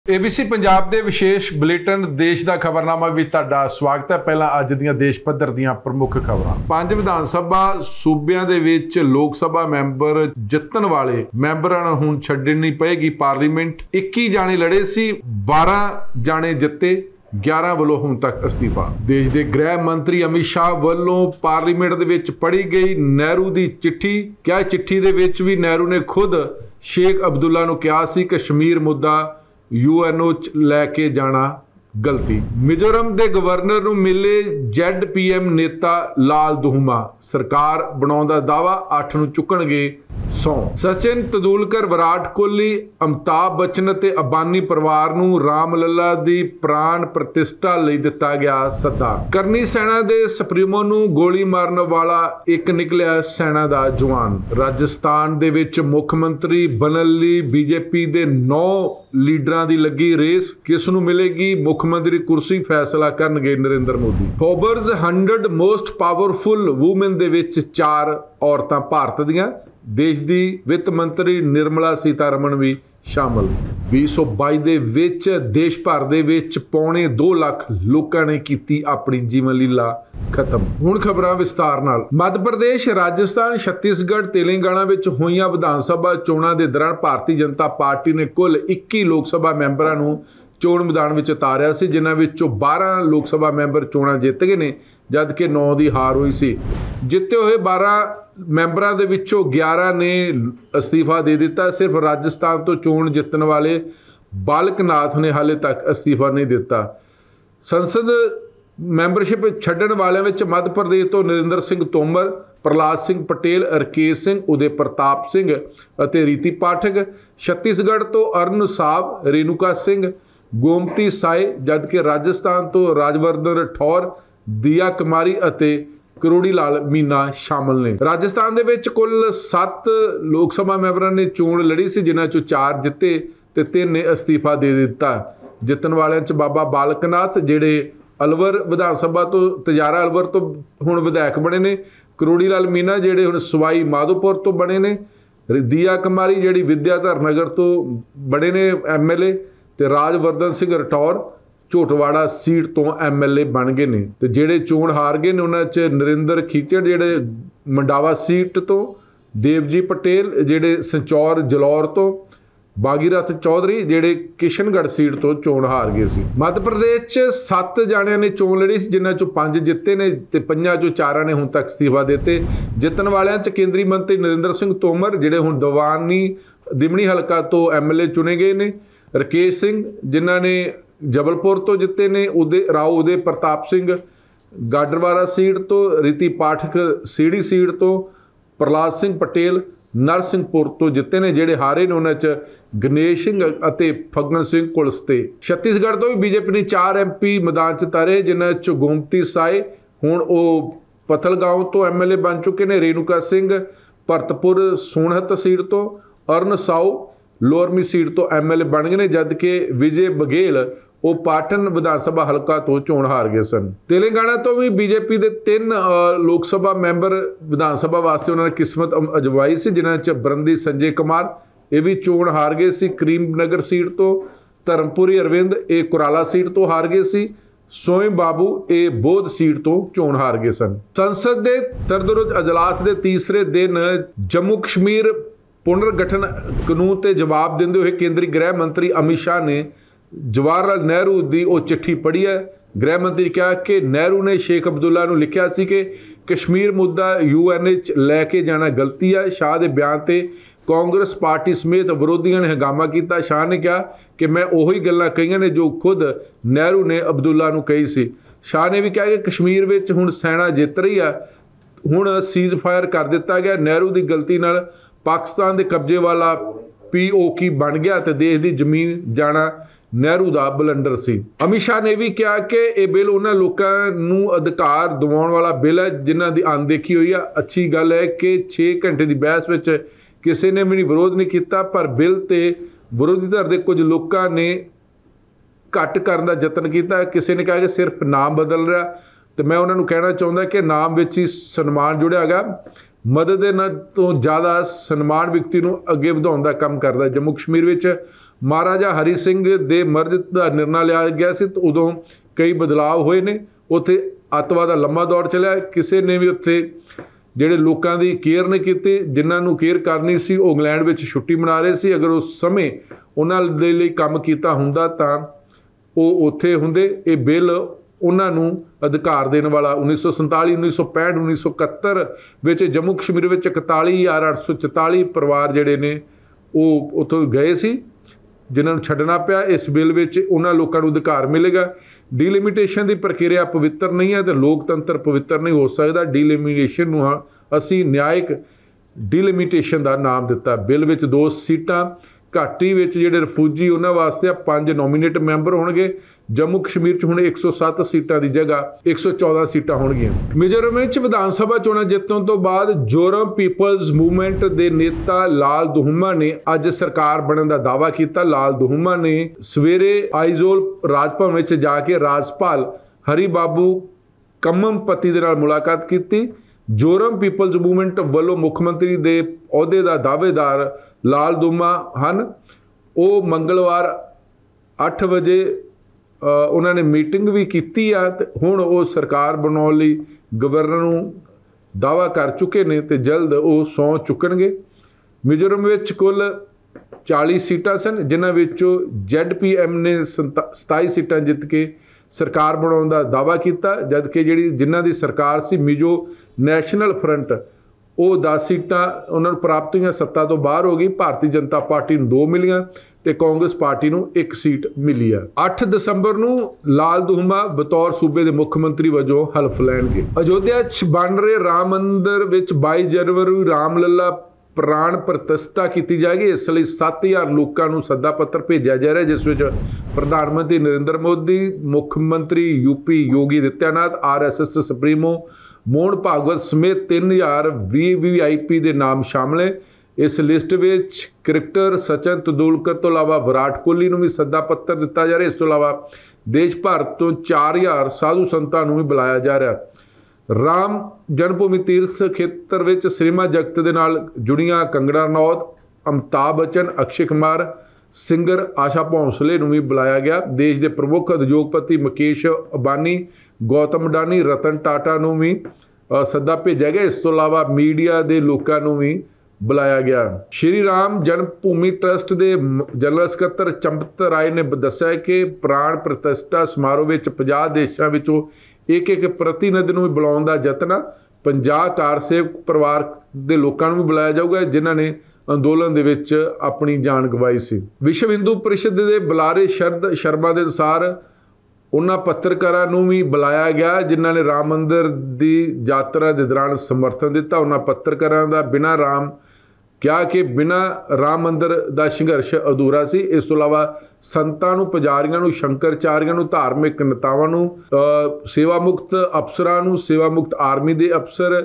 ABC Punjab ਦੇ ਵਿਸ਼ੇਸ਼ bulletin ਦੇਸ਼ ਦਾ ਖਬਰਨਾਮਾ ਵਿੱਚ ਤੁਹਾਡਾ ਸਵਾਗਤ ਹੈ। ਪਹਿਲਾਂ ਅੱਜ ਦੀਆਂ ਦੇਸ਼ ਪੱਧਰ ਦੀਆਂ ਪ੍ਰਮੁੱਖ ਖਬਰਾਂ। 5 ਵਿਧਾਨ ਸਭਾ ਸੂਬਿਆਂ ਦੇ ਵਿੱਚ ਲੋਕ ਸਭਾ ਮੈਂਬਰ ਜਿੱਤਣ ਵਾਲੇ ਮੈਂਬਰਾਂ ਨੂੰ ਹੁਣ ਛੱਡਣੀ ਪਏਗੀ ਪਾਰਲੀਮੈਂਟ। 21 ਜਾਣੇ ਲੜੇ ਸੀ, 12 ਜਾਣੇ ਜਿੱਤੇ, 11 ਵੱਲੋਂ ਹੁਣ ਤੱਕ ਅਸਤੀਫਾ। ਦੇਸ਼ ਦੇ ਗ੍ਰਹਿ ਮੰਤਰੀ ਅਮਿਤ ਸ਼ਾਹ ਵੱਲੋਂ ਪਾਰਲੀਮੈਂਟ ਦੇ ਵਿੱਚ ਪੜ੍ਹੀ ਗਈ ਨਹਿਰੂ ਦੀ ਚਿੱਠੀ। ਕਿਹਾ ਚਿੱਠੀ ਦੇ ਵਿੱਚ ਵੀ ਨਹਿਰੂ ਨੇ ਖੁਦ ਸ਼ੇਖ ਅਬਦੁੱਲਾ ਨੂੰ ਕਿਹਾ ਸੀ ਕਸ਼ਮੀਰ ਮੁੱਦਾ UNO ਚ ਲੈ ਕੇ ਜਾਣਾ ਗਲਤੀ। ਮਿਜ਼ੋਰਮ ਦੇ ਗਵਰਨਰ ਨੂੰ ਮਿਲੇ ZPM ਨੇਤਾ ਲਾਲ ਦੁਹਮਾ। ਸਰਕਾਰ ਬਣਾਉਣ ਦਾ ਦਾਅਵਾ, 8 ਨੂੰ ਚੁੱਕਣਗੇ ਸਹੁੰ। ਸਚਿਨ ਤੇਂਦੁਲਕਰ, ਵਿਰਾਟ ਕੋਹਲੀ, ਅਮਿਤਾਭ ਬੱਚਨ ਅਤੇ ਅੰਬਾਨੀ ਪਰਿਵਾਰ ਨੂੰ ਰਾਮ ਲੱਲਾ ਦੀ ਪ੍ਰਾਣ ਪ੍ਰਤਿਸ਼ਠਾ ਲਈ ਦਿੱਤਾ ਗਿਆ ਸੱਦਾ। ਕਰਨੀ ਸੈਨਾ ਦੇ ਸੁਪਰੀਮੋ ਨੂੰ ਗੋਲੀ ਮਾਰਨ ਵਾਲਾ ਇੱਕ ਨਿਕਲਿਆ ਸੈਨਾ ਦਾ ਜਵਾਨ। ਰਾਜਸਥਾਨ ਦੇ ਵਿੱਚ ਮੁੱਖ ਮੰਤਰੀ ਬਣਨ ਲਈ BJP ਦੇ 9 ਲੀਡਰਾਂ ਦੀ ਲੱਗੀ ਰੇਸ। ਕਿਸ ਨੂੰ ਮਿਲੇਗੀ ਮੁੱਖ ਮੰਤਰੀ ਕੁਰਸੀ, ਫੈਸਲਾ ਕਰਨਗੇ Narendra Modi. Forbes 100 most powerful woman ਦੇ ਵਿੱਚ 4 ਔਰਤਾਂ ਭਾਰਤ ਦੀਆਂ। ਦੇਸ਼ ਦੀ ਵਿੱਤ ਮੰਤਰੀ ਨਿਰਮਲਾ ਸੀਤਾਰਮਨ ਵੀ ਸ਼ਾਮਲ। 2022 ਦੇ ਵਿੱਚ ਦੇਸ਼ ਭਰ ਦੇ ਵਿੱਚ ਪੌਣੇ 2 ਲੱਖ ਲੋਕਾਂ ਨੇ ਕੀਤੀ ਆਪਣੀ ਜੀਵਨ ਲੀਲਾ ਖਤਮ। ਹੁਣ ਖਬਰਾਂ ਵਿਸਤਾਰ ਨਾਲ। ਮੱਧ ਪ੍ਰਦੇਸ਼, ਰਾਜਸਥਾਨ, ਛੱਤੀਸਗੜ੍ਹ, ਤੇਲੰਗਾਨਾ ਵਿੱਚ ਹੋਈਆਂ ਵਿਧਾਨ ਸਭਾ ਚੋਣਾਂ ਦੇ ਦੌਰਾਨ ਭਾਰਤੀ ਜਨਤਾ ਪਾਰਟੀ ਨੇ ਕੁੱਲ 21 ਲੋਕ ਸਭਾ ਮੈਂਬਰਾਂ ਨੂੰ ਚੋਣ ਮੈਦਾਨ ਵਿੱਚ ਉਤਾਰਿਆ ਸੀ, ਜਿਨ੍ਹਾਂ ਵਿੱਚੋਂ 12 ਲੋਕ ਸਭਾ ਮੈਂਬਰ ਚੋਣਾਂ ਜਿੱਤ ਗਏ ਨੇ, ਜਦ ਕਿ 9 ਦੀ ਹਾਰ ਹੋਈ ਸੀ। ਜਿੱਤੇ ਹੋਏ 12 ਮੈਂਬਰਾਂ ਦੇ ਵਿੱਚੋਂ 11 ਨੇ ਅਸਤੀਫਾ ਦੇ ਦਿੱਤਾ। ਸਿਰਫ ਰਾਜਸਥਾਨ ਤੋਂ ਚੋਣ ਜਿੱਤਣ ਵਾਲੇ ਬਾਲਕ ਨਾਥ ਨੇ ਹਾਲੇ ਤੱਕ ਅਸਤੀਫਾ ਨਹੀਂ ਦਿੱਤਾ। ਸੰਸਦ ਮੈਂਬਰਸ਼ਿਪ ਛੱਡਣ ਵਾਲਿਆਂ ਵਿੱਚ ਮੱਧ ਪ੍ਰਦੇਸ਼ ਤੋਂ ਨਰਿੰਦਰ ਸਿੰਘ ਤੋਮਰ, ਪ੍ਰਹਲਾਦ ਸਿੰਘ ਪਟੇਲ, ਰਕੇਸ਼ ਸਿੰਘ, ਉਦੇ ਪ੍ਰਤਾਪ ਸਿੰਘ ਅਤੇ ਰੀਤੀ ਪਾਠਕ। ਛੱਤੀਸਗੜ੍ਹ ਤੋਂ ਅਰਨ ਸਾਬ, ਰੇਨੂਕਾ ਸਿੰਘ, ਗੋਮਤੀ ਸਾਏ, ਜਦਕਿ ਰਾਜਸਥਾਨ ਤੋਂ ਰਾਜਵਰਧਨ ਰਠੌਰ, ਦੀਆ ਕੁਮਾਰੀ ਅਤੇ ਕਰੋੜੀ ਲਾਲ ਮੀਨਾ ਸ਼ਾਮਲ ਨੇ। ਰਾਜਸਥਾਨ ਦੇ ਵਿੱਚ ਕੁੱਲ 7 ਲੋਕ ਸਭਾ ਮੈਂਬਰਾਂ ਨੇ ਚੋਣ ਲੜੀ ਸੀ, ਜਿਨ੍ਹਾਂ ਚੋਂ 4 ਜਿੱਤੇ ਤੇ 3 ਨੇ ਅਸਤੀਫਾ ਦੇ ਦਿੱਤਾ। ਜਿੱਤਣ ਵਾਲਿਆਂ 'ਚ ਬਾਬਾ ਬਾਲਕ ਨਾਥ, ਜਿਹੜੇ ਅਲਵਰ ਵਿਧਾਨ ਸਭਾ ਤੋਂ ਤਜਾਰਾ ਅਲਵਰ ਤੋਂ ਹੁਣ ਵਿਧਾਇਕ ਬਣੇ ਨੇ, ਕਰੋੜੀ ਲਾਲ ਮੀਨਾ ਜਿਹੜੇ ਹੁਣ ਸਵਾਈ ਮਾਧੋਪੁਰ ਤੋਂ ਬਣੇ ਨੇ, ਦੀਆ ਕੁਮਾਰੀ ਜਿਹੜੀ ਵਿਦਿਆਧਰ ਨਗਰ ਤੋਂ ਬਣੇ ਨੇ MLA, ਤੇ ਰਾਜਵਰਧਨ ਸਿੰਘ ਰਠੌਰ ਝੋਟਵਾੜਾ ਸੀਟ ਤੋਂ MLA ਬਣ ਗਏ ਨੇ। ਤੇ ਜਿਹੜੇ ਚੋਣ ਹਾਰ ਗਏ ਨੇ ਉਹਨਾਂ 'ਚ ਨਰਿੰਦਰ ਖੀਚੜ ਜਿਹੜੇ ਮੰਡਾਵਾ ਸੀਟ ਤੋਂ, ਦੇਵਜੀ ਪਟੇਲ ਜਿਹੜੇ ਸੰਚੌਰ ਜਲੌਰ ਤੋਂ, ਬਾਗੀਰਥ ਚੌਧਰੀ ਜਿਹੜੇ ਕਿਸ਼ਨਗੜ੍ਹ ਸੀਟ ਤੋਂ ਚੋਣ ਹਾਰ ਗਏ ਸੀ। ਮੱਧ ਪ੍ਰਦੇਸ਼ 'ਚ 7 ਜਾਣਿਆਂ ਨੇ ਚੋਣ ਲੜੀ ਸੀ, ਜਿਨ੍ਹਾਂ 'ਚੋਂ 5 ਜਿੱਤੇ ਨੇ ਤੇ 5 'ਚੋਂ 4 ਨੇ ਹੁਣ ਤੱਕ ਅਸਤੀਫਾ ਦਿੱਤੇ। ਜਿੱਤਣ ਵਾਲਿਆਂ 'ਚ ਕੇਂਦਰੀ ਮੰਤਰੀ ਨਰਿੰਦਰ ਸਿੰਘ ਤੋਮਰ, ਜਿਹੜੇ ਹੁਣ ਦਿਮਣੀ ਹਲਕਾ ਤੋਂ MLA ਚੁਣੇ ਗਏ ਨੇ, ਰਕੇਸ਼ ਸਿੰਘ ਜਿਨ੍ਹਾਂ ਨੇ ਜਬਲਪੁਰ ਤੋਂ ਜਿੱਤੇ ਨੇ, ਉਦੇ ਪ੍ਰਤਾਪ ਸਿੰਘ ਗਾਡਰਵਾਰਾ ਸੀਟ ਤੋਂ, ਰੀਤੀ ਪਾਠਕ ਸੀੜੀ ਸੀਟ ਤੋਂ, ਪ੍ਰਹਲਾਦ ਸਿੰਘ ਪਟੇਲ ਨਰਸਿੰਘਪੁਰ ਤੋਂ ਜਿੱਤੇ ਨੇ। ਜਿਹੜੇ ਹਾਰੇ ਨੇ ਉਹਨਾਂ 'ਚ ਗਣੇਸ਼ ਸਿੰਘ ਅਤੇ ਫੱਗਣ ਸਿੰਘ ਕੁਲਸਤੇ। ਛੱਤੀਸਗੜ੍ਹ ਤੋਂ ਵੀ BJP ਨੇ 4 MP ਮੈਦਾਨ 'ਚ ਤਾਰੇ, ਜਿਨ੍ਹਾਂ 'ਚ ਗੋਮਤੀ ਸਾਏ ਹੁਣ ਉਹ ਪਥਲਗਾਉਂ ਤੋਂ MLA ਬਣ ਚੁੱਕੇ ਨੇ, ਰੇਨੂਕਾ ਸਿੰਘ ਭਰਤਪੁਰ ਸੋਨਹਤ ਸੀਟ ਤੋਂ, ਅਰਨ ਸਾਊ ਲੋਰਮੀ ਸੀਟ ਤੋਂ MLA ਬਣ ਗਏ ਨੇ, ਜਦ ਕਿ ਵਿਜੇ ਬਘੇਲ ਉਹ ਪਾਟਨ ਵਿਧਾਨ ਸਭਾ ਹਲਕਾ ਤੋਂ ਚੋਣ ਹਾਰ ਗਏ ਸਨ। ਤੇਲੰਗਾਨਾ ਤੋਂ ਵੀ BJP ਦੇ 3 ਲੋਕ ਸਭਾ ਮੈਂਬਰ ਵਿਧਾਨ ਸਭਾ ਵਾਸਤੇ ਉਹਨਾਂ ਨੇ ਕਿਸਮਤ ਅਜਮਾਈ ਸੀ, ਜਿਨ੍ਹਾਂ 'ਚ ਬਰੰਦੀ ਸੰਜੇ ਕੁਮਾਰ ਇਹ ਵੀ ਚੋਣ ਹਾਰ ਗਏ ਸੀ ਕਰੀਮ ਨਗਰ ਸੀਟ ਤੋਂ, ਧਰਮਪੁਰੀ ਅਰਵਿੰਦ ਇਹ ਕੁਰਾਲਾ ਸੀਟ ਤੋਂ ਹਾਰ ਗਏ ਸੀ, ਸੋਇਮ ਬਾਬੂ ਇਹ ਬੋਧ ਸੀਟ ਤੋਂ ਚੋਣ ਹਾਰ ਗਏ ਸਨ। ਸੰਸਦ ਦੇ ਤਰਦਰੁਜ ਅਜਲਾਸ ਦੇ ਤੀਸਰੇ ਦਿਨ ਜੰਮੂ ਕਸ਼ਮੀਰ ਪੁਨਰਗਠਨ ਕਾਨੂੰਨ ਤੇ ਜਵਾਬ ਦਿੰਦੇ ਹੋਏ ਕੇਂਦਰੀ ਗ੍ਰਹਿ ਮੰਤਰੀ ਅਮਿਤ ਸ਼ਾਹ ਨੇ ਜਵਾਹਰ ਲਾਲ ਨਹਿਰੂ ਦੀ ਉਹ ਚਿੱਠੀ ਪੜ੍ਹੀ ਹੈ। ਗ੍ਰਹਿ ਮੰਤਰੀ ਕਿਹਾ ਕਿ ਨਹਿਰੂ ਨੇ ਸ਼ੇਖ ਅਬਦੁੱਲਾ ਨੂੰ ਲਿਖਿਆ ਸੀ ਕਿ ਕਸ਼ਮੀਰ ਮੁੱਦਾ UNO 'ਚ ਲੈ ਕੇ ਜਾਣਾ ਗਲਤੀ ਹੈ। ਸ਼ਾਹ ਦੇ ਬਿਆਨ ਤੇ ਕਾਂਗਰਸ ਪਾਰਟੀ ਸਮੇਤ ਵਿਰੋਧੀਆਂ ਨੇ ਹੰਗਾਮਾ ਕੀਤਾ। ਸ਼ਾਹ ਨੇ ਕਿਹਾ ਕਿ ਮੈਂ ਉਹੀ ਗੱਲਾਂ ਕਹੀਆਂ ਨੇ ਜੋ ਖੁਦ ਨਹਿਰੂ ਨੇ ਅਬਦੁੱਲਾ ਨੂੰ ਕਹੀ ਸੀ। ਸ਼ਾਹ ਨੇ ਵੀ ਕਿਹਾ ਕਿ ਕਸ਼ਮੀਰ ਵਿੱਚ ਹੁਣ ਸੈਨਾ ਜਿੱਤ ਰਹੀ ਹੈ, ਹੁਣ ਸੀਜ਼ ਫਾਇਰ ਕਰ ਦਿੱਤਾ ਗਿਆ। ਨਹਿਰੂ ਦੀ ਗਲਤੀ ਨਾਲ ਪਾਕਿਸਤਾਨ ਦੇ ਕਬਜ਼ੇ ਵਾਲਾ POK ਬਣ ਗਿਆ ਤੇ ਦੇਸ਼ ਦੀ ਜ਼ਮੀਨ ਜਾਣਾ ਨਹਿਰੂ ਦਾ ਬਲੰਡਰ ਸੀ। ਅਮਿਤ ਸ਼ਾਹ ਨੇ ਵੀ ਕਿਹਾ ਕਿ ਇਹ ਬਿੱਲ ਉਹਨਾਂ ਲੋਕਾਂ ਨੂੰ ਅਧਿਕਾਰ ਦਿਵਾਉਣ ਵਾਲਾ ਬਿੱਲ ਹੈ ਜਿਨ੍ਹਾਂ ਦੀ ਅਣਦੇਖੀ ਹੋਈ ਆ। ਅੱਛੀ ਗੱਲ ਹੈ ਕਿ 6 ਘੰਟੇ ਦੀ ਬਹਿਸ ਵਿੱਚ ਕਿਸੇ ਨੇ ਵੀ ਵਿਰੋਧ ਨਹੀਂ ਕੀਤਾ, ਪਰ ਬਿੱਲ ਤੇ ਵਿਰੋਧੀ ਧਿਰ ਦੇ ਕੁਝ ਲੋਕਾਂ ਨੇ ਘੱਟ ਕਰਨ ਦਾ ਯਤਨ ਕੀਤਾ। ਕਿਸੇ ਨੇ ਕਿਹਾ ਕਿ ਸਿਰਫ ਨਾਮ ਬਦਲ ਰਿਹਾ, ਤੇ ਮੈਂ ਉਹਨਾਂ ਨੂੰ ਕਹਿਣਾ ਚਾਹੁੰਦਾ ਕਿ ਨਾਮ ਵਿੱਚ ਹੀ ਸਨਮਾਨ ਜੁੜਿਆ ਹੈਗਾ। ਮਦਦ ਦੇ ਨਾਲ ਤੋਂ ਜ਼ਿਆਦਾ ਸਨਮਾਨ ਵਿਅਕਤੀ ਨੂੰ ਅੱਗੇ ਵਧਾਉਣ ਦਾ ਕੰਮ ਕਰਦਾ। ਜੰਮੂ ਕਸ਼ਮੀਰ ਵਿੱਚ महाराजा हरी सिंह दे मर्ज का निर्णय लिया गया सी तो उदों कई बदलाव होए ने। उत्थे अतवाद का लंबा दौर चलिया, किसी ने भी उत्थे ਜਿਹੜੇ ਲੋਕਾਂ ਦੀ ਕੇਅਰ ਨਹੀਂ ਕੀਤੀ, ਜਿਨ੍ਹਾਂ ਨੂੰ ਕੇਅਰ ਕਰਨੀ ਸੀ ਉਹ ਇੰਗਲੈਂਡ ਵਿੱਚ ਛੁੱਟੀ ਮਨਾ ਰਹੇ ਸੀ। ਅਗਰ ਉਸ ਸਮੇਂ ਉਹਨਾਂ ਦੇ ਲਈ ਕੰਮ ਕੀਤਾ ਹੁੰਦਾ ਤਾਂ ਉਹ ਉੱਥੇ ਹੁੰਦੇ। ਇਹ ਬਿੱਲ ਉਹਨਾਂ ਨੂੰ ਅਧਿਕਾਰ ਦੇਣ ਵਾਲਾ 1947 1965 1971 ਵਿੱਚ ਜੰਮੂ ਕਸ਼ਮੀਰ ਵਿੱਚ 41,844 ਪਰਿਵਾਰ ਜਿਹੜੇ ਨੇ ਉਹ ਉੱਥੋਂ ਗਏ ਸੀ, ਜਿਨ੍ਹਾਂ ਨੂੰ ਛੱਡਣਾ ਪਿਆ। ਇਸ ਬਿੱਲ ਵਿੱਚ ਉਹਨਾਂ ਲੋਕਾਂ ਨੂੰ ਅਧਿਕਾਰ ਮਿਲੇਗਾ। ਡੀਲਿਮਿਟੇਸ਼ਨ ਦੀ ਪ੍ਰਕਿਰਿਆ ਪਵਿੱਤਰ ਨਹੀਂ ਹੈ ਤੇ ਲੋਕਤੰਤਰ ਪਵਿੱਤਰ ਨਹੀਂ ਹੋ ਸਕਦਾ। ਡੀਲਿਮਿਟੇਸ਼ਨ ਨੂੰ ਅਸੀਂ ਨਿਆਇਕ ਡੀਲਿਮਿਟੇਸ਼ਨ ਦਾ ਨਾਮ ਦਿੱਤਾ। ਬਿੱਲ ਵਿੱਚ 2 ਸੀਟਾਂ ਘਾਟੀ ਵਿੱਚ ਜਿਹੜੇ ਰਿਫਿਊਜੀ ਉਹਨਾਂ ਵਾਸਤੇ 5 ਨੋਮੀਨੇਟ ਮੈਂਬਰ ਹੋਣਗੇ। ਜੰਮੂ ਕਸ਼ਮੀਰ 'ਚ ਹੁਣ 107 ਸੀਟਾਂ ਦੀ ਜਗ੍ਹਾ 114 ਸੀਟਾਂ ਹੋਣਗੀਆਂ। ਮਿਜ਼ੋਰਮ ਵਿੱਚ ਵਿਧਾਨ ਸਭਾ ਚੋਣਾਂ ਜਿੱਤਣ ਤੋਂ ਬਾਅਦ ਜੋਰਮ ਪੀਪਲਜ਼ ਮੂਵਮੈਂਟ ਦੇ ਨੇਤਾ ਲਾਲ ਦੁਹਮਾ ਨੇ ਅੱਜ ਸਰਕਾਰ ਬਣਨ ਦਾ ਦਾਅਵਾ ਕੀਤਾ। ਲਾਲ ਦੁਹਮਾ ਨੇ ਸਵੇਰੇ ਆਈਜ਼ੋਲ ਰਾਜ ਭਵਨ ਵਿੱਚ ਜਾ ਕੇ ਰਾਜਪਾਲ ਹਰੀ ਬਾਬੂ ਕੰਮਪਤੀ ਦੇ ਨਾਲ ਮੁਲਾਕਾਤ ਕੀਤੀ। ਜੋਰਮ ਪੀਪਲਜ਼ ਮੂਵਮੈਂਟ ਵੱਲੋਂ ਮੁੱਖ ਮੰਤਰੀ ਦੇ ਅਹੁਦੇ ਦਾ ਦਾਅਵੇਦਾਰ ਲਾਲ ਦੁਹਮਾ ਹਨ। ਉਹ ਮੰਗਲਵਾਰ 8 ਵਜੇ ਉਹਨਾਂ ਨੇ ਮੀਟਿੰਗ ਵੀ ਕੀਤੀ ਆ ਤੇ ਹੁਣ ਉਹ ਸਰਕਾਰ ਬਣਾਉਣ ਲਈ ਗਵਰਨਰ ਨੂੰ ਦਾਅਵਾ ਕਰ ਚੁੱਕੇ ਨੇ ਤੇ ਜਲਦ ਉਹ ਸਹੁੰ ਚੁੱਕਣਗੇ। ਮਿਜ਼ੋਰਮ ਵਿੱਚ ਕੁੱਲ 40 ਸੀਟਾਂ ਸਨ, ਜਿਨ੍ਹਾਂ ਵਿੱਚੋਂ ZPM ਨੇ 27 ਸੀਟਾਂ ਜਿੱਤ ਕੇ ਸਰਕਾਰ ਬਣਾਉਣ ਦਾ ਦਾਅਵਾ ਕੀਤਾ, ਜਦਕਿ ਜਿਨ੍ਹਾਂ ਦੀ ਸਰਕਾਰ ਸੀ ਮਿਜ਼ੋ ਨੈਸ਼ਨਲ ਫਰੰਟ ਉਹ 10 ਸੀਟਾਂ ਉਹਨਾਂ ਨੂੰ ਪ੍ਰਾਪਤ ਹੋਈਆਂ, ਸੱਤਾ ਤੋਂ ਬਾਹਰ ਹੋ ਗਈ। ਭਾਰਤੀ ਜਨਤਾ ਪਾਰਟੀ ਨੂੰ 2 ਮਿਲੀਆਂ ਤੇ ਕਾਂਗਰਸ ਪਾਰਟੀ ਨੂੰ 1 ਸੀਟ ਮਿਲੀ ਆ। 8 ਦਸੰਬਰ ਨੂੰ ਲਾਲ ਦੁਹਮਾ ਬਤੌਰ ਸੂਬੇ ਦੇ ਮੁੱਖ ਮੰਤਰੀ ਵਜੋਂ ਹਲਫ ਲੈਣਗੇ। ਅਯੋਧਿਆ 'ਚ ਬਣ ਰਹੇ ਰਾਮ ਮੰਦਿਰ ਵਿੱਚ 22 ਜਨਵਰੀ ਨੂੰ ਰਾਮ ਲੱਲਾ ਪ੍ਰਾਣ ਪ੍ਰਤਿਸ਼ਠਾ ਕੀਤੀ ਜਾਏਗੀ। ਇਸ ਲਈ 7000 ਲੋਕਾਂ ਨੂੰ ਸੱਦਾ ਪੱਤਰ ਭੇਜਿਆ ਜਾ ਰਿਹਾ, ਜਿਸ ਵਿੱਚ ਪ੍ਰਧਾਨ ਮੰਤਰੀ ਨਰਿੰਦਰ ਮੋਦੀ, ਮੁੱਖ ਮੰਤਰੀ UP Yogi Adityanath, RSS supremo Mohan Bhagwat ਸਮੇਤ 3000 VIP ਦੇ ਨਾਮ ਸ਼ਾਮਲ ਹੈ। ਇਸ ਲਿਸਟ ਵਿੱਚ ਕ੍ਰਿਕਟਰ ਸਚਿਨ ਤੇਂਦੁਲਕਰ ਤੋਂ ਇਲਾਵਾ ਵਿਰਾਟ ਕੋਹਲੀ ਨੂੰ ਵੀ ਸੱਦਾ ਪੱਤਰ ਦਿੱਤਾ ਜਾ ਰਿਹਾ। ਇਸ ਤੋਂ ਇਲਾਵਾ ਦੇਸ਼ ਭਰ ਤੋਂ 4000 ਸਾਧੂ ਸੰਤਾਂ ਨੂੰ ਵੀ ਬੁਲਾਇਆ ਜਾ ਰਿਹਾ। ਰਾਮ ਜਨਮ ਭੂਮੀ ਤੀਰਥ ਖੇਤਰ ਵਿੱਚ ਸਿਨੇਮਾ ਜਗਤ ਦੇ ਨਾਲ ਜੁੜੀਆਂ ਕੰਗਨਾ ਰਣੌਤ, ਅਮਿਤਾਭ ਬੱਚਨ, ਅਕਸ਼ੇ ਕੁਮਾਰ, ਸਿੰਗਰ ਆਸ਼ਾ ਭੋਂਸਲੇ ਨੂੰ ਵੀ ਬੁਲਾਇਆ ਗਿਆ। ਦੇਸ਼ ਦੇ ਪ੍ਰਮੁੱਖ ਉਦਯੋਗਪਤੀ ਮੁਕੇਸ਼ ਅੰਬਾਨੀ, ਗੌਤਮ ਅਡਾਨੀ, ਰਤਨ ਟਾਟਾ ਨੂੰ ਵੀ ਸੱਦਾ ਭੇਜਿਆ ਗਿਆ। ਇਸ ਤੋਂ ਇਲਾਵਾ ਮੀਡੀਆ ਦੇ ਲੋਕਾਂ ਨੂੰ ਵੀ ਬੁਲਾਇਆ ਗਿਆ। ਸ਼੍ਰੀ ਰਾਮ ਜਨਮ ਭੂਮੀ ਟਰਸਟ ਦੇ ਜਨਰਲ ਸਕੱਤਰ ਚੰਪਤ ਰਾਏ ਨੇ ਦੱਸਿਆ ਕਿ ਪ੍ਰਾਣ ਪ੍ਰਤਿਸ਼ਠਾ ਸਮਾਰੋਹ ਵਿੱਚ 50 ਦੇਸ਼ਾਂ ਵਿੱਚੋਂ ਇੱਕ ਪ੍ਰਤੀਨਿਧ ਨੂੰ ਵੀ ਬੁਲਾਉਣ ਦਾ ਯਤਨ। 50 ਕਾਰ ਸੇਵਕ ਪਰਿਵਾਰ ਦੇ ਲੋਕਾਂ ਨੂੰ ਵੀ ਬੁਲਾਇਆ ਜਾਊਗਾ, ਜਿਨ੍ਹਾਂ ਨੇ ਅੰਦੋਲਨ ਦੇ ਵਿੱਚ ਆਪਣੀ ਜਾਨ ਗਵਾਈ ਸੀ। ਵਿਸ਼ਵ ਹਿੰਦੂ ਪਰਿਸ਼ਦ ਦੇ ਬੁਲਾਰੇ ਸ਼ਰਦ ਸ਼ਰਮਾ ਦੇ ਅਨੁਸਾਰ ਉਹਨਾਂ ਪੱਤਰਕਾਰਾਂ ਨੂੰ ਵੀ ਬੁਲਾਇਆ ਗਿਆ, ਜਿਨ੍ਹਾਂ ਨੇ ਰਾਮ ਮੰਦਿਰ ਦੀ ਯਾਤਰਾ ਦੇ ਦੌਰਾਨ ਸਮਰਥਨ ਦਿੱਤਾ। ਉਹਨਾਂ ਪੱਤਰਕਾਰਾਂ ਦਾ ਬਿਨਾਂ ਕਿਹਾ ਕਿ ਬਿਨਾਂ ਰਾਮ ਮੰਦਿਰ ਦਾ ਸੰਘਰਸ਼ ਅਧੂਰਾ ਸੀ। ਇਸ ਤੋਂ ਇਲਾਵਾ ਸੰਤਾਂ ਨੂੰ, ਪੁਜਾਰੀਆਂ ਨੂੰ, ਸ਼ੰਕਰਚਾਰੀਆਂ ਨੂੰ, ਧਾਰਮਿਕ ਨੇਤਾਵਾਂ ਨੂੰ, ਸੇਵਾ ਮੁਕਤ ਅਫਸਰਾਂ ਨੂੰ, ਸੇਵਾ ਮੁਕਤ ਆਰਮੀ ਦੇ ਅਫਸਰ,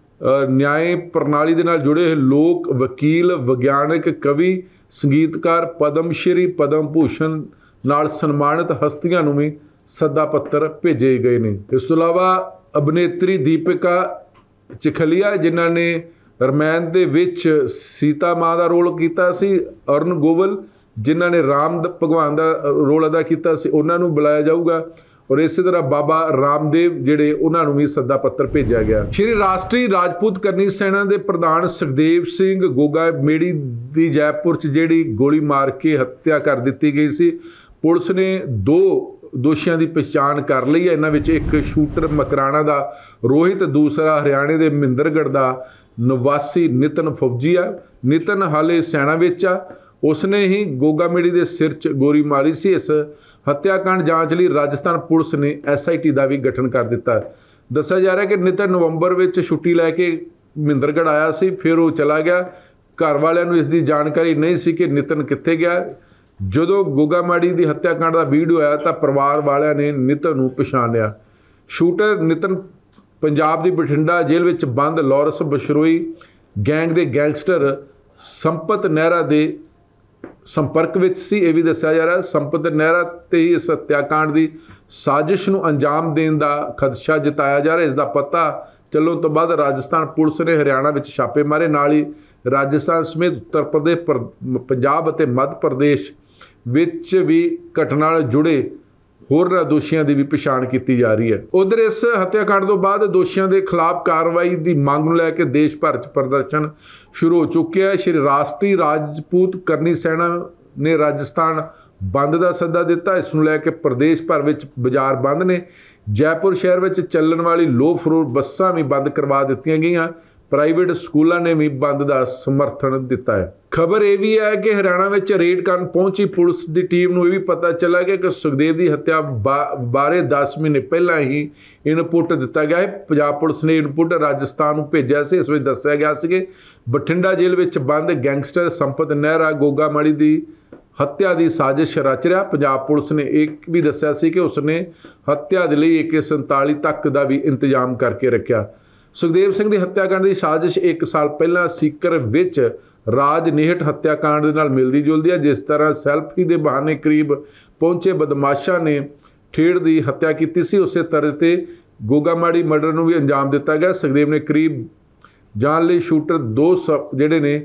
ਨਿਆਏ ਪ੍ਰਣਾਲੀ ਦੇ ਨਾਲ ਜੁੜੇ ਹੋਏ ਲੋਕ, ਵਕੀਲ, ਵਿਗਿਆਨਕ, ਕਵੀ, ਸੰਗੀਤਕਾਰ, ਪਦਮ ਸ਼੍ਰੀ, ਪਦਮ ਭੂਸ਼ਣ ਨਾਲ ਸਨਮਾਨਿਤ ਹਸਤੀਆਂ ਨੂੰ ਵੀ ਸੱਦਾ ਪੱਤਰ ਭੇਜੇ ਗਏ ਨੇ। ਇਸ ਤੋਂ ਇਲਾਵਾ ਅਭਿਨੇਤਰੀ ਦੀਪਿਕਾ ਚਿਖਲੀਆ, ਜਿਨ੍ਹਾਂ ਨੇ ਰਮਾਇਣ ਦੇ ਵਿੱਚ ਸੀਤਾ ਮਾਂ ਦਾ ਰੋਲ ਕੀਤਾ ਸੀ, ਅਰਨ ਗੋਵਲ, ਜਿਨ੍ਹਾਂ ਨੇ ਰਾਮ ਭਗਵਾਨ ਦਾ ਰੋਲ ਅਦਾ ਕੀਤਾ ਸੀ, ਉਹਨਾਂ ਨੂੰ ਬੁਲਾਇਆ ਜਾਊਗਾ। ਔਰ ਇਸੇ ਤਰ੍ਹਾਂ ਬਾਬਾ ਰਾਮਦੇਵ ਜਿਹੜੇ ਉਹਨਾਂ ਨੂੰ ਵੀ ਸੱਦਾ ਪੱਤਰ ਭੇਜਿਆ ਗਿਆ। ਸ਼੍ਰੀ ਰਾਸ਼ਟਰੀ ਰਾਜਪੂਤ ਕਰਨੀ ਸੈਨਾ ਦੇ ਪ੍ਰਧਾਨ ਸੁਖਦੇਵ ਸਿੰਘ ਗੋਗਾ ਮੇੜੀ ਦੀ ਜੈਪੁਰ 'ਚ ਜਿਹੜੀ ਗੋਲੀ ਮਾਰ ਕੇ ਹੱਤਿਆ ਕਰ ਦਿੱਤੀ ਗਈ ਸੀ, ਪੁਲਿਸ ਨੇ 2 ਦੋਸ਼ੀਆਂ ਦੀ ਪਛਾਣ ਕਰ ਲਈ ਹੈ। ਇਹਨਾਂ ਵਿੱਚ ਇੱਕ ਸ਼ੂਟਰ ਮਕਰਾਣਾ ਦਾ ਰੋਹਿਤ, ਦੂਸਰਾ ਹਰਿਆਣੇ ਦੇ ਮਹਿੰਦਰਗੜ੍ਹ ਦਾ ਨਿਵਾਸੀ ਨਿਤਨ ਫੌਜੀ ਆ। ਨਿਤਨ ਹਾਲੇ ਸੈਨਾ ਵਿੱਚ ਆ। ਉਸਨੇ ਹੀ ਗੋਗਾ ਮੇੜੀ ਦੇ ਸਿਰ 'ਚ ਗੋਲੀ ਮਾਰੀ ਸੀ। ਇਸ ਹੱਤਿਆਕਾਂਡ ਜਾਂਚ ਲਈ ਰਾਜਸਥਾਨ ਪੁਲਿਸ ਨੇ SIT ਦਾ ਵੀ ਗਠਨ ਕਰ ਦਿੱਤਾ। ਦੱਸਿਆ ਜਾ ਰਿਹਾ ਕਿ ਨਿਤਨ ਨਵੰਬਰ ਵਿੱਚ ਛੁੱਟੀ ਲੈ ਕੇ ਮਹਿੰਦਰਗੜ੍ਹ ਆਇਆ ਸੀ, ਫਿਰ ਉਹ ਚਲਾ ਗਿਆ। ਘਰ ਵਾਲਿਆਂ ਨੂੰ ਇਸ ਦੀ ਜਾਣਕਾਰੀ ਨਹੀਂ ਸੀ ਕਿ ਨਿਤਨ ਕਿੱਥੇ ਗਿਆ। ਜਦੋਂ ਗੋਗਾ ਮੇੜੀ ਦੀ ਹੱਤਿਆਕਾਂਡ ਦਾ ਵੀਡੀਓ ਆਇਆ ਤਾਂ ਪਰਿਵਾਰ ਵਾਲਿਆਂ ਨੇ ਨਿਤਨ ਨੂੰ ਪਛਾਣਿਆ। ਸ਼ੂਟਰ ਨਿਤਨ ਪੰਜਾਬ ਦੀ ਬਠਿੰਡਾ ਜੇਲ੍ਹ ਵਿੱਚ ਬੰਦ ਲਾਰੈਂਸ ਬਿਸ਼ਨੋਈ ਗੈਂਗ ਦੇ ਗੈਂਗਸਟਰ ਸੰਪਤ ਨਹਿਰਾ ਦੇ ਸੰਪਰਕ ਵਿੱਚ ਸੀ। ਇਹ ਵੀ ਦੱਸਿਆ ਜਾ ਰਿਹਾ ਸੰਪਤ ਨਹਿਰਾ ਤੇ ਹੀ ਇਸ ਹੱਤਿਆਕਾਂਡ ਦੀ ਸਾਜ਼ਿਸ਼ ਨੂੰ ਅੰਜਾਮ ਦੇਣ ਦਾ ਖਦਸ਼ਾ ਜਤਾਇਆ ਜਾ ਰਿਹਾ। ਇਸ ਦਾ ਪਤਾ ਚੱਲਣ ਤੋਂ ਬਾਅਦ ਰਾਜਸਥਾਨ ਪੁਲਿਸ ਨੇ ਹਰਿਆਣਾ ਵਿੱਚ ਛਾਪੇ ਮਾਰੇ। ਨਾਲ ਹੀ ਰਾਜਸਥਾਨ ਸਮੇਤ ਉੱਤਰ ਪ੍ਰਦੇਸ਼, ਪੰਜਾਬ ਅਤੇ ਮੱਧ ਪ੍ਰਦੇਸ਼ ਵਿੱਚ ਵੀ ਘਟਨਾ ਨਾਲ जुड़े होरना दोषियों की भी पछाण की जा रही है। उधर इस हत्याकांड तो बाद दोषियों के खिलाफ कार्रवाई की मांग को लैके देश भर च प्रदर्शन शुरू हो चुके हैं। श्री राष्ट्रीय राजपूत करनी सेना ने राजस्थान बंद का सद्दा दिता। इस लैके प्रदेश भर में बाजार बंद ने। जयपुर शहर में चलण वाली लो फ्लोर बसां भी बंद करवा दित्तियां गईयां। प्राइवेट स्कूलों ने भी बंद का समर्थन दिता है। खबर यह भी है कि हरियाणा में रेड करन पहुंची पुलिस की टीम को भी पता चला गया कि सुखदेव की हत्या बारे 10 महीने पहला ही इनपुट दिता गया है। पंजाब पुलिस ने इनपुट राजस्थान को भेजा से। इस में दस्सिया गया कि बठिंडा जेल में बंद गैंगस्टर संपत नेहरा गोगा माड़ी की हत्या की साजिश रच रहा। पंजाब पुलिस ने एक भी दस्सिया सी कि उसने हत्या के लिए AK-47 तक का भी इंतजाम करके रखा। सुखदेव सिंह की हत्याकांड की साजिश 1 साल पहला सीकर विच राज नेहट हत्याकांड नाल मिलती जुलती है। जिस तरह सैल्फी के बहाने करीब पहुंचे बदमाशा ने ठेड़ की हत्या की सी, उस तरह से गोगामाड़ी मर्डर को भी अंजाम दिता गया। सुखदेव ने करीब जान लिए शूटर 2 जिहड़े ने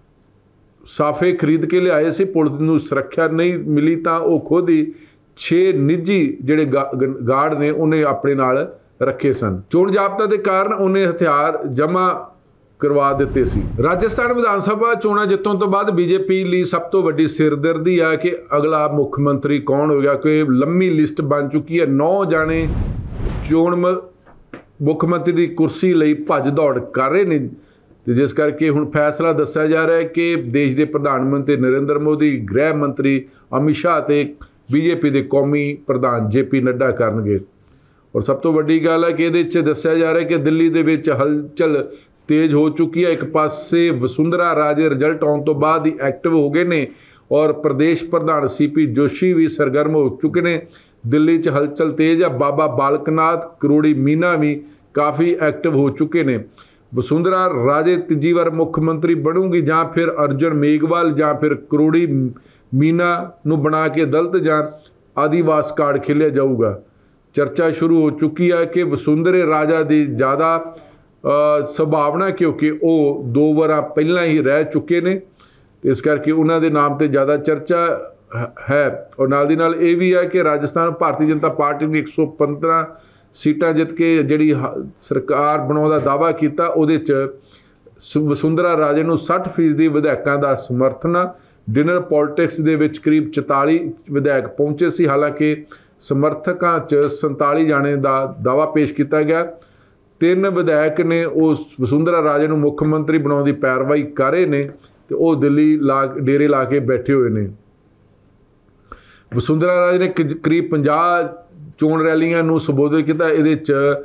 साफे खरीद के लियाए सी। पुलिस नूं सुरक्षा नहीं मिली तो वह खुद ही 6 निजी जिहड़े गार्ड ने उन्हें अपने नाल रखे सन। चोण जाब्ता के कारण उन्हें हथियार जमा करवा दिते सी। राजस्थान विधान सभा चोणां जितों तो बाद बीजेपी लिए सब तो वड्डी सिरदर्दी है कि अगला मुख्यमंत्री कौन हो गया। कोई लंबी लिस्ट बन चुकी है। 9 जाने चोण मुख्यमंत्री की कुर्सी लई भज दौड़ कर रहे हैं। तो जिस करके हुण फैसला दस्सिया जा रहा है कि देश के प्रधानमंत्री नरेंद्र मोदी, गृह मंत्री अमित शाह ते बीजेपी के कौमी प्रधान JP नड्डा करनगे। और सब तो वड्डी गल है कि ये दस्सिया जा रहा है कि दिल्ली दे विच हलचल तेज हो चुकी है। एक पासे वसुंधरा राजे रिजल्ट आने तो बाद ही एक्टिव हो गए ने और प्रदेश प्रधान CP जोशी भी सरगर्म हो चुके हैं। दिल्ली च हलचल तेज है। बाबा बालक नाथ, करोड़ी मीना भी काफ़ी एक्टिव हो चुके हैं। वसुंधरा राजे तीजी बार मुख्यमंत्री बनूगी जां फिर अर्जुन मेघवाल जां फिर करोड़ी मीना नूं बना के दलित जां आदिवास कार्ड खेलिया जाऊगा। चर्चा शुरू हो चुकी है कि वसुंधरे राजा की ज़्यादा संभावना क्योंकि वो 2 बार पहला ही रह चुके हैं, इस करके उन्होंने नाम पर ज़्यादा चर्चा है। और नाल दी नाल ये भी है कि राजस्थान भारतीय जनता पार्टी ने 115 सीटां जित के जिहड़ी सरकार बनाउण दा दावा किया। उहदे च वसुंधरा राजे नूं 60% विधायकों का समर्थन। डिनर पॉलिटिक्स दे विच करीब 44 विधायक पहुंचे सी। हालांकि समर्थकों च 47 जाने का दावा पेश किया गया। 3 विधायक ने उस वसुंधरा राजे नूं मुख्यमंत्री बनाने की पैरवाई कर रहे हैं तो वह दिल्ली डेरे ला के बैठे हुए हैं। वसुंधरा राजे ने करीब 50 चोण रैलियां नूं संबोधित किया। ये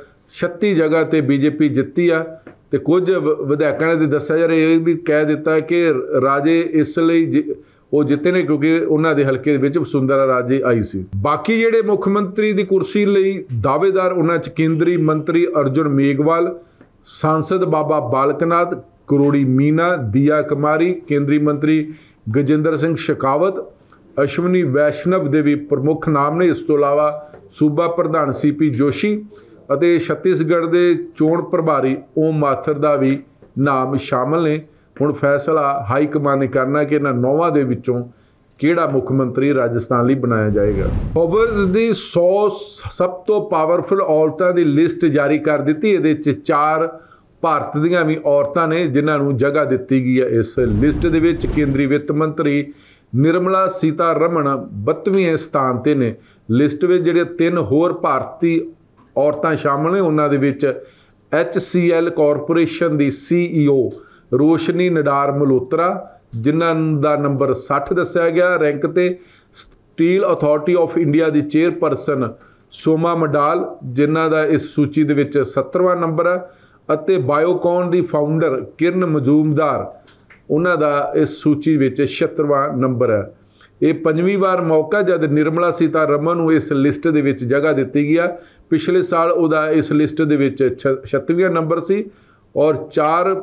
36 जगह पर बीजेपी जित्ती आ तो कुछ विधायकों ने दस्सिया जा रहा है भी कह दिता कि राजे इसलिए वो जिते ने क्योंकि उन्होंने हल्के विच वसुंधरा राजे आई सी। बाकी जिहड़े मुख्यमंत्री की कुर्सी लई दावेदार उन्होंने केंद्रीय मंत्री अर्जुन मेघवाल, सांसद बाबा बालक नाथ, करोड़ी मीना, दिया कुमारी, केंद्रीय मंत्री गजेंद्र सिंह शेखावत, अश्विनी वैष्णव दे भी प्रमुख नाम ने। इस तो इलावा सूबा प्रधान CP जोशी और छत्तीसगढ़ के चोण प्रभारी ओम माथुर का भी नाम शामिल ने। हुण फैसला हाईकमान ने करना कि इन्हां 9 दे विचों किहड़ा मुख्यमंत्री राजस्थान लई बनाया जाएगा। फोर्ब्स दी 100 सब तो पावरफुल औरतां दी लिस्ट जारी कर दी। इहदे च 4 भारत दीआं भी औरतां ने जिन्हां नूं जगह दित्ती गई है। इस लिस्ट दे विच केंद्रीय वित्त मंत्री निर्मला सीतारमण 32वें स्थान ते ने। लिस्ट में जिहड़े 3 होर भारती औरतां शामिल ने उन्हां दे विच HCL कॉरपोरेशन की CEO रोशनी नडार मल्होत्रा जिन्हां दा नंबर 60 दस्सिया गया रैंक ते। स्टील अथॉरिटी ऑफ इंडिया की चेयरपर्सन सोमा मडाल जिन्हां दा इस सूची दे विच 70वां नंबर है। अते बायोकॉन की फाउंडर किरण मजूमदार उन्हां दा इस सूची विच 76वां नंबर है। ये 5वीं बार मौका जब निर्मला सीतारमण नूं इस लिस्ट दे विच जगह दी गई। पिछले साल उहदा इस लिस्ट दे विच 36वां नंबर सी और 4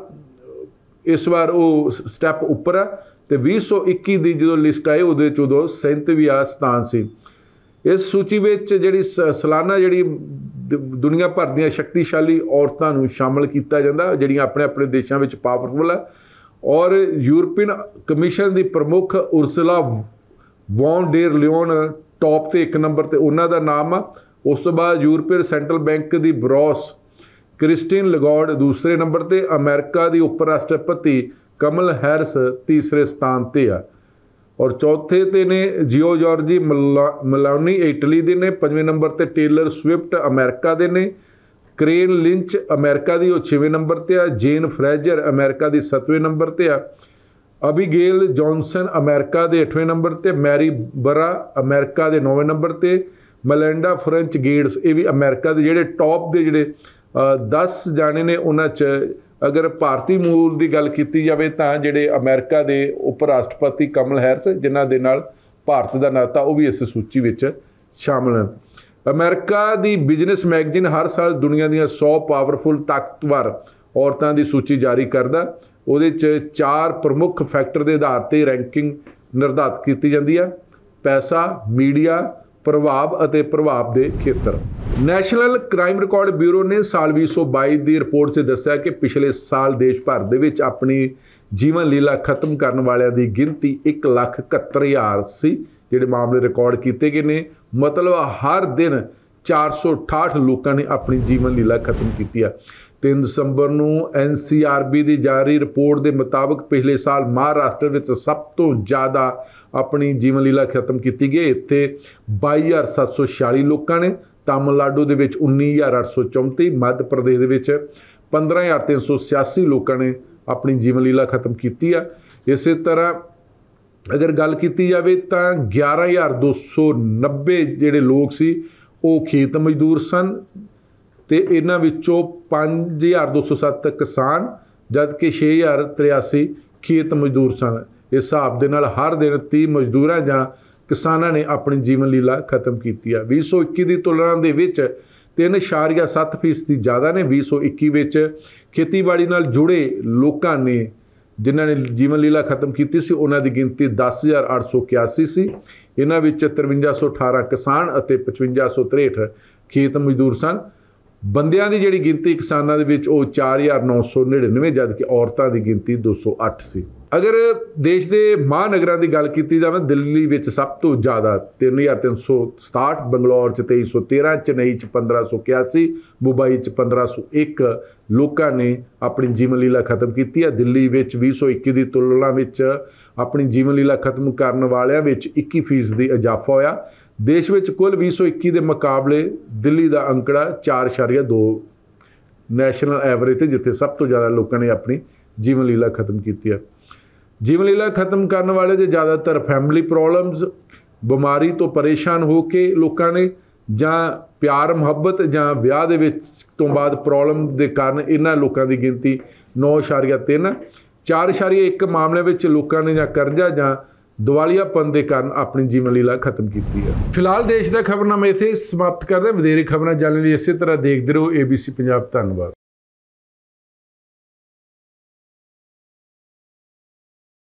इस बार वो स्टैप उपर है। तो 2021 की जो लिस्ट आई उहदे च उदों 37वां स्थान सी। इस सूची में जी सालाना जी दुनिया भर दी शक्तिशाली औरतों को शामिल किया जाता जिहड़ियां अपने अपने देशों में पावरफुल है। और यूरोपीयन कमीशन की प्रमुख Ursula von der Leyen top ते 1 नंबर ते उन्हां दा नाम आ। उस तो बाद यूरोपीय सेंट्रल बैंक की ब्रॉस क्रिस्टीन लगॉर्ड दूसरे नंबर ते, अमेरिका की उप राष्ट्रपति कमल हैरिस तीसरे स्थान ते आ और चौथे ते ने जियो जॉर्जी मेलोनी इटली दे ने, 5वें नंबर ते टेलर स्विफ्ट अमेरिका दे ने, क्रेन लिंच अमेरिका दी 6वें नंबर ते आ, जेन फ्रैजर अमेरिका दी 7वें नंबर ते आ, अबीगेल जॉनसन अमेरिका के 8वें नंबर ते, मैरी बरा अमेरिका के 9वें नंबर ते, मलैंडा फ्रेंच गेट्स ये भी अमेरिका के जोड़े टॉप के जोड़े 10 जाने ने उन्होंने अगर भारतीय मूल की गल की जाए तो जोड़े अमेरिका के उप राष्ट्रपति कमल हैरिस जिन्हों के नाल भारत का नाता वो भी इस सूची में शामिल हैं। अमेरिका की बिजनेस मैगजीन हर साल दुनिया दी 100 पावरफुल ताकतवर औरतों की सूची जारी करता। ਉਹਦੇ 'ਚ 4 प्रमुख फैक्टर के आधार पर रैंकिंग निर्धारित की जाती है, पैसा, मीडिया, प्रभाव और प्रभाव के खेत्र। नैशनल क्राइम रिकॉर्ड ब्यूरो ने साल 2022 की रिपोर्ट से दस्सिया कि पिछले साल देश भर दे विच अपनी जीवन लीला खत्म करने वालों की गिनती 1,71,000 सी जिहड़े मामले रिकॉर्ड किए गए ने। मतलब हर दिन 468 लोगों ने अपनी जीवन लीला खत्म की है। 3 दिसंबर को NCRB की जारी रिपोर्ट के मुताबिक पिछले साल महाराष्ट्र में सब तो ज़्यादा अपनी जीवन लीला खत्म की गई। इत्थे 22,746 लोगों ने, तमिलनाडु के 19,834, मध्य प्रदेश के 15,386 लोगों ने अपनी जीवन लीला खत्म की है। इस तरह अगर गल की जाए तो 11,290 जोड़े लोग सी वो खेत मजदूर सन ते इन्हां विचों 5,207 किसान जबकि 6,083 खेत मजदूर सन। इस हिसाब के नाल हर दिन 30 मजदूर जां किसानां ने अपनी जीवन लीला खत्म की है। 2021 की तुलना दे विच 3.7% ज़्यादा ने। 2021 विच खेतीबाड़ी नाल जुड़े लोगों ने जिन्हां ने जीवन लीला खत्म की सी उन्हां दी गिनती 10,881 सी। इन्हां विच 5318 किसान और 5563 खेत मजदूर सन। बंदियां दी जिहड़ी गिनती किसानां दे विच वो 4,999 जबकि औरतां दी गिनती 208 सी। अगर देश के महानगरां की गल की जाए दिल्ली विच सब तो ज़्यादा 3,367, बंगलौर 2,313, चेन्नई 1,581, मुंबई 1,501 लोगों ने अपनी जीवन लीला खत्म की है। दिल्ली विच 2021 की तुलना में अपनी जीवन लीला खत्म करने वालों में 21% इजाफा होया। देश में कुल 2021 के मुकाबले दिल्ली का अंकड़ा 4.2 नैशनल एवरेज जिथे सब तो ज़्यादा लोगों ने अपनी जीवन लीला खत्म की है। जीवन लीला खत्म करने वाले जो ज़्यादातर फैमिली प्रॉब्लम्स, बीमारी तो परेशान हो के लोगों ने जां प्यार मुहब्बत जां विआह दे विच तो बाद प्रॉब्लम के कारण इन्हां लोगों की गिनती 9.3, 4.1 मामले में लोगों ने जां करजा जां दिवालियापन के कारण अपनी जीवन लीला खत्म की है। फिलहाल देश का खबरनामा इत्थे समाप्त करते हैं। वधेरे खबरां जानने लई इसे तरह देखते रहो ABC पंजाब। धन्यवाद।